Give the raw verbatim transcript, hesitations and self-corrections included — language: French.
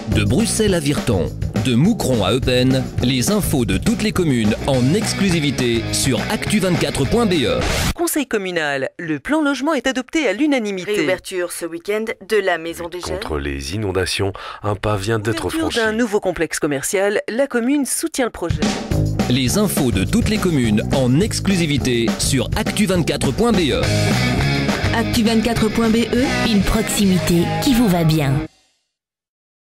De Bruxelles à Virton, de Moucron à Eupen, les infos de toutes les communes en exclusivité sur actu vingt-quatre point b e. Conseil communal, le plan logement est adopté à l'unanimité. Réouverture ce week-end de la Maison des Jeunes. Contre les inondations, un pas vient d'être Ouverture franchi. d'un nouveau complexe commercial, la commune soutient le projet. Les infos de toutes les communes en exclusivité sur actu vingt-quatre point b e. actu vingt-quatre point b e, une proximité qui vous va bien.